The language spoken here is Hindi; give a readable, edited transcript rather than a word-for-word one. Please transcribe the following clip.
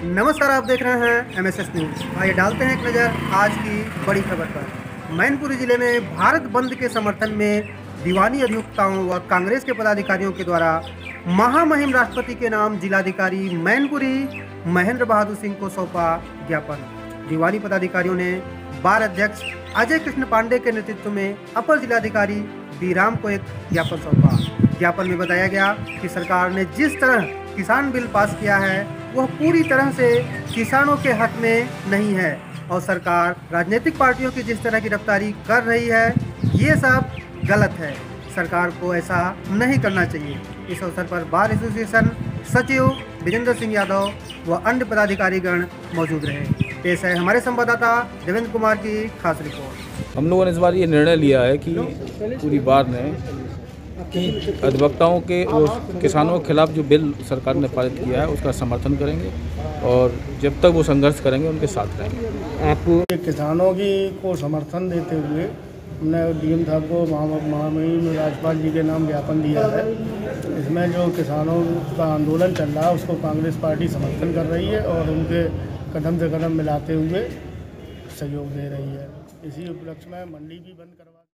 नमस्कार, आप देख रहे हैं MSS न्यूज। आइए डालते हैं एक नज़र आज की बड़ी खबर पर। मैनपुरी जिले में भारत बंद के समर्थन में दीवानी अधिवक्ताओं व कांग्रेस के पदाधिकारियों के द्वारा महामहिम राष्ट्रपति के नाम जिलाधिकारी मैनपुरी महेंद्र बहादुर सिंह को सौंपा ज्ञापन। दीवानी पदाधिकारियों ने बार अध्यक्ष अजय कृष्ण पांडे के नेतृत्व में अपर जिलाधिकारी बी राम को एक ज्ञापन सौंपा। ज्ञापन में बताया गया कि सरकार ने जिस तरह किसान बिल पास किया है वह पूरी तरह से किसानों के हक में नहीं है और सरकार राजनीतिक पार्टियों की जिस तरह की गिरफ्तारी कर रही है ये सब गलत है। सरकार को ऐसा नहीं करना चाहिए। इस अवसर पर बार एसोसिएशन सचिव विजेंद्र सिंह यादव व अन्य पदाधिकारीगण मौजूद रहे। पेश है हमारे संवाददाता देवेंद्र कुमार की खास रिपोर्ट। हम लोगों ने इस बार ये निर्णय लिया है कि पूरी बार ने कि अधिवक्ताओं के और किसानों के खिलाफ जो बिल सरकार ने पारित किया है उसका समर्थन करेंगे और जब तक वो संघर्ष करेंगे उनके साथ रहेंगे। आप किसानों की को समर्थन देते हुए हमने DM साहब को महामहिम राज्यपाल जी के नाम ज्ञापन दिया है। इसमें जो किसानों का आंदोलन चल रहा है उसको कांग्रेस पार्टी समर्थन कर रही है और उनके कदम से कदम मिलाते हुए सहयोग दे रही है। इसी उपलक्ष्य में मंडी भी बंद करवा